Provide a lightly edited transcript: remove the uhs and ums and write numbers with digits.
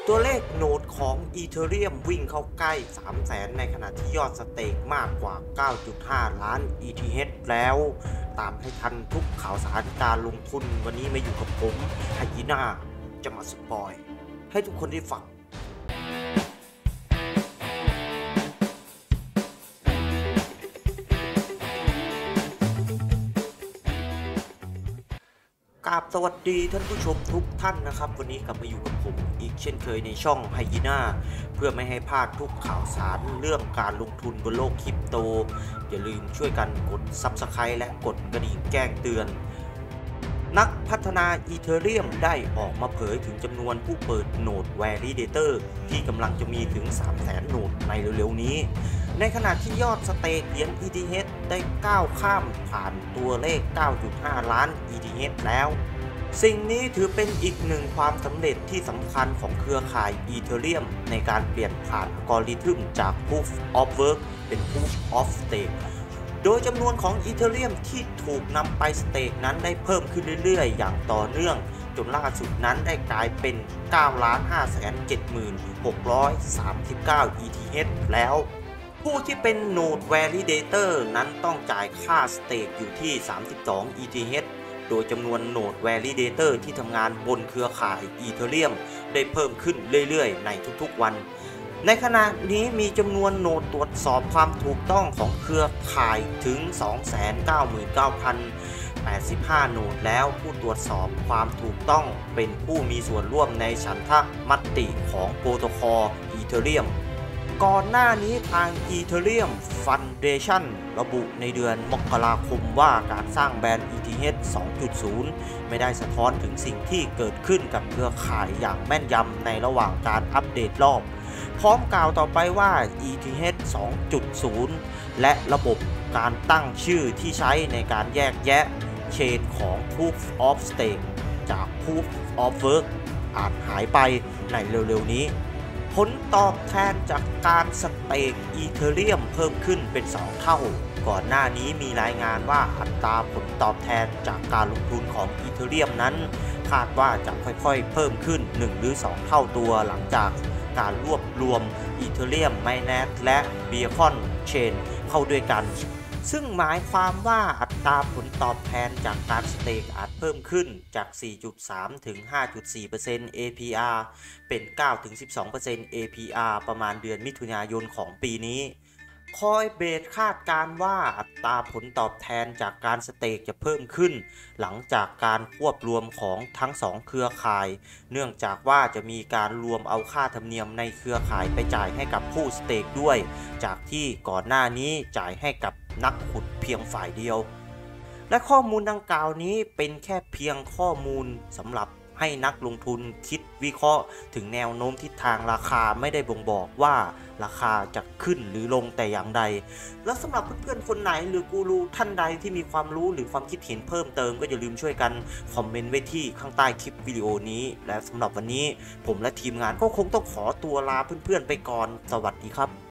ตัวเลขโหนดของ Ethereum วิ่งเข้าใกล้ 300,000 ในขณะที่ยอดสเต็กมากกว่า 9.5 ล้าน ETH แล้ว ตามให้ทันทุกข่าวสารการลงทุนวันนี้มาอยู่กับผมไฮยีน่าจะมาสปอยให้ทุกคนได้ฟัง กราบสวัสดีท่านผู้ชมทุกท่านนะครับวันนี้กลับมาอยู่กับผมอีกเช่นเคยในช่องไฮยีน่าเพื่อไม่ให้พลาดทุกข่าวสารเรื่องการลงทุนบนโลกคริปโตอย่าลืมช่วยกันกด Subscribe และกดกระดิ่งแจ้งเตือนนักพัฒนา Ethereum ได้ออกมาเผยถึงจำนวนผู้เปิดโหนด Validator ที่กำลังจะมีถึง 300,000 โหนดในเร็วๆนี้ในขณะที่ยอดสเต็กเหรียญ ETH ได้ก้าวข้ามผ่านตัวเลข 9.5 ล้าน ETH แล้วสิ่งนี้ถือเป็นอีกหนึ่งความสำเร็จที่สำคัญของเครือข่าย Ethereum ในการเปลี่ยนผ่านอัลกอริทึมจาก Proof of Work เป็น Proof of Stake โดยจำนวนของ Ethereum ที่ถูกนำไปสเต็กนั้นได้เพิ่มขึ้นเรื่อยๆอย่างต่อเนื่องจนล่าสุดนั้นได้กลายเป็น 9,576,639 ETH แล้วผู้ที่เป็น Node Validator นั้นต้องจ่ายค่าสเต็กอยู่ที่ 32 ETH โดยจำนวน Node Validator ที่ทำงานบนเครือข่าย Ethereum ได้เพิ่มขึ้นเรื่อยๆในทุกๆวันในขณะนี้มีจำนวนโหนดตรวจสอบความถูกต้องของเครือข่ายถึง 299,085 โหนดแล้วผู้ตรวจสอบความถูกต้องเป็นผู้มีส่วนร่วมในฉันทมติของโปรโตคอล Ethereum ก่อนหน้านี้ทาง Ethereum Foundation ระบุในเดือนมกราคมว่าการสร้างแบรนด์ ETH 2.0 ไม่ได้สะท้อนถึงสิ่งที่เกิดขึ้นกับเครือข่ายอย่างแม่นยำในระหว่างการอัปเดตรอบพร้อมกล่าวต่อไปว่า ETH 2.0 และระบบการตั้งชื่อที่ใช้ในการแยกแยะเชนของ Proof of Stake จาก Proof of Work อาจหายไปในเร็วๆนี้ผลตอบแทนจากการสเต็ก Ethereum เพิ่มขึ้นเป็น 2 เท่าก่อนหน้านี้มีรายงานว่าอัตราผลตอบแทนจากการลงทุนของ Ethereum นั้นคาดว่าจะค่อยๆเพิ่มขึ้น 1 หรือ 2 เท่าตัวหลังจากการรวบรวม Ethereum Mainnet และ Beacon Chain เข้าด้วยกันซึ่งหมายความว่าอัตราผลตอบแทนจากการสเต็กอาจเพิ่มขึ้นจาก 4.3 ถึง 5.4% APR เป็น 9-12% APR ประมาณเดือนมิถุนายนของปีนี้Coinbase คาดการณ์ว่าอัตราผลตอบแทนจากการสเต็กจะเพิ่มขึ้นหลังจากการควบรวมของทั้ง2เครือข่ายเนื่องจากว่าจะมีการรวมเอาค่าธรรมเนียมในเครือข่ายไปจ่ายให้กับผู้สเต็กด้วยจากที่ก่อนหน้านี้จ่ายให้กับนักขุดเพียงฝ่ายเดียวและข้อมูลดังกล่าวนี้เป็นแค่เพียงข้อมูลสำหรับให้นักลงทุนคิดวิเคราะห์ถึงแนวโน้มทิศทางราคาไม่ได้บ่งบอกว่าราคาจะขึ้นหรือลงแต่อย่างใดและสำหรับเพื่อนๆคนไหนหรือกูรูท่านใดที่มีความรู้หรือความคิดเห็นเพิ่มเติมก็อย่าลืมช่วยกันคอมเมนต์ไว้ที่ข้างใต้คลิปวิดีโอนี้และสำหรับวันนี้ผมและทีมงานก็คงต้องขอตัวลาเพื่อนๆไปก่อนสวัสดีครับ